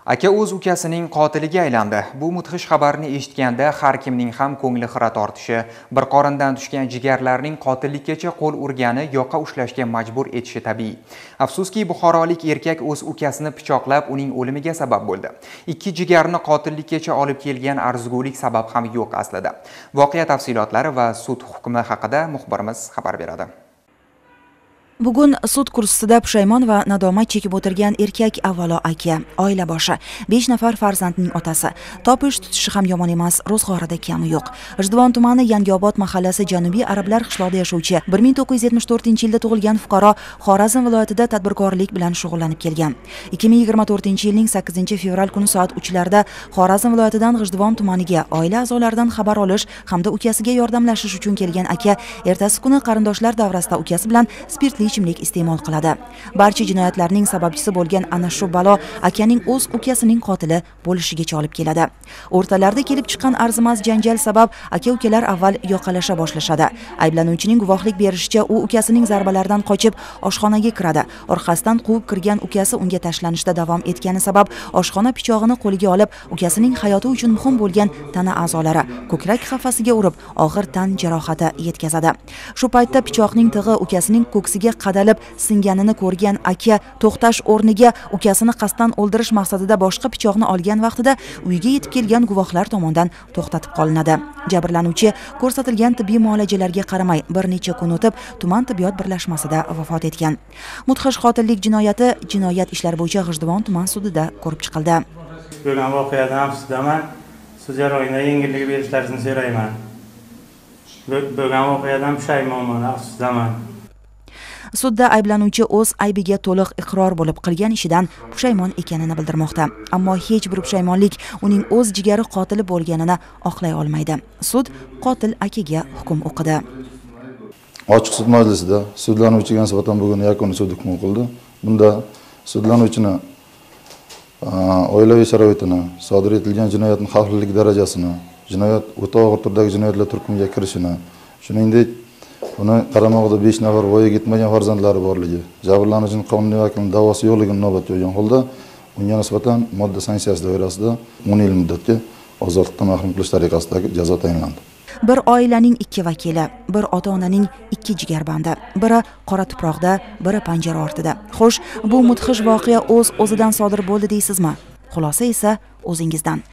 Aka o'z ukasining qotiliga aylandi. Bu mudhish xabarni eshitganda har kimning ham ko'ngli xira tortishi, bir qorindan tushgan jigarlarning qotillikkacha qo'l urgani yoqa ushlashga majbur etishi tabiiy. Afsuski, buxorolik erkak o'z ukasini pichoqlab uning o'limiga sabab bo'ldi. Ikki jigarni qotillikkacha olib kelgan arzigulik sabab ham yo'q aslida. Voqea tafsilotlari va sud hukmi haqida muxbirimiz xabar beradi. Bugun sud kursisida pushaymon va nadomat chekib o'tirgan erkak avvalo aka, oila boshi, 5 nafar farzandning otasi. Topish tutishi ham yomon emas, ro'zg'orida kami yo'q. G'ijduvon tumani Yangiobod mahallasi Janubiy Arablar qishlog'ida yashovchi 1974-yilda tug'ilgan fuqaro Xorazm viloyatida tadbirkorlik bilan shug'ullanib kelgan. 2024-yilning 8-fevral kuni soat 3larda Xorazm viloyatidan G'ijduvon tumaniga oila a'zolaridan xabar olish hamda ukasiga yordamlashish uchun kelgan aka ertasi kuni qarindoshlar davrasida ukasi bilan spirtli ichimlik iste'mol qiladi. Barcha jinoyatlarning sababchisi bo'lgan ana shu balo akaning o'z ukasining qotili bo'lishigacha olib keladi. O'rtalarida kelib chiqqan arzimas janjal sabab aka-ukalar avval yoqalasha boshlashadi. Ayblanuvchining guvohlik berishicha, u ukasining zarbalaridan qochib oshxonaga kiradi. Orqasidan quvib kirgan ukasi unga tashlanishda davom etgani sabab oshxona pichog'ini qo'liga olib, ukasining hayoti uchun muhim bo'lgan tana a'zolari ko'krak qafasiga urib, og'ir tan jarohati yetkazadi. Shu paytda pichoqning tig'i ukasining ko'ksiga qadalib singanini ko'rgan aka to'xtash o'rniga ukasini qasddan o'ldirish maqsadida boshqa pichoqni olgan vaqtida uyga yetib kelgan guvohlar tomonidan to'xtatib qolinadi. Jabrlanuvchi ko'rsatilgan tibbiy muolajalarga qaramay bir necha kun o'tib tuman tibbiyot birlashmasida vafot etgan. Mudhish qotillik jinoyati jinoyat ishlari bo'yicha G'ijduvon tuman sudida ko'rib chiqildi. Bo'lgan voqeadan afsusdaman. Sud jarayonida yengillik berishlaringizni so'rayman. Bo'lgan voqeadan pushaymonman, afsusdaman. Sudda ayblanuvchi o'z aybiga to'liq iqror bo'lib qilgan ishidan pushaymon ekanini bildirmoqda. Ammo hech bir pushaymonlik uning o'z jigari qotili bo'lganini oqlay olmaydi. Sud qotil akaga hukm o'qidi. Ochiq sud majlisida sudlanuvchiga nisbatan bugun yakuniy sud hukmi o'qildi. Bunda sudlanuvchini oilaviy sharoitini, sodir etilgan jinoyatning xavflilik darajasini, jinoyat o'ta og'ir turdagi jinoyatlar turkumiga kirishini, shuningdek uni qaramog'ida 5 nafar voyaga yetmagan farzandlari borligi, jabrlanuvchining qonuniy vakilining da'vosi yo'qligini inobatga olgan holda unga nisbatan modda sanksiyasi doirasida 10 yil muddatga ozodlikdan mahrum qilish tariqasidagi jazo tayinlandi. Bir oilaning ikki vakili, bir ota-onaning ikki jigarbandi, biri qora tuproqda, biri panjara ortida. Xo'sh, bu mudhish voqea o'zidan sodir bo'ldi deysizmi? Xulosa esa o'zingizdan.